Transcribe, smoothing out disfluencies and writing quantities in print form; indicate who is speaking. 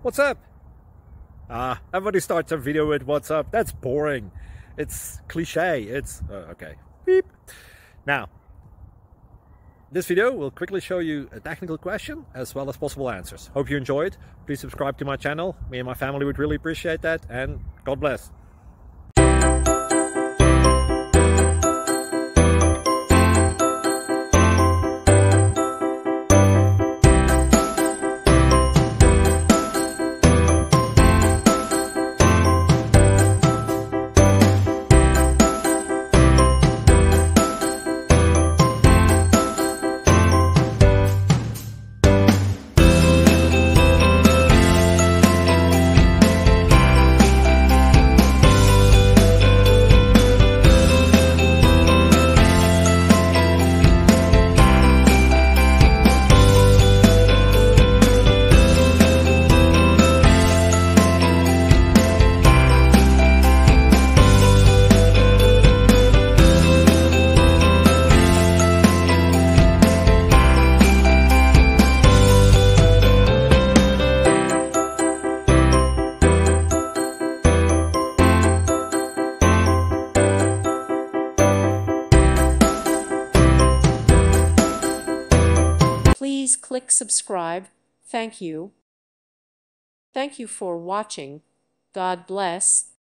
Speaker 1: What's up? Everybody starts a video with what's up. That's boring. It's cliche. It's okay. Beep. Now, this video will quickly show you a technical question as well as possible answers. Hope you enjoyed. Please subscribe to my channel. Me and my family would really appreciate that, and God bless.
Speaker 2: Please click subscribe. Thank you. Thank you for watching. God bless.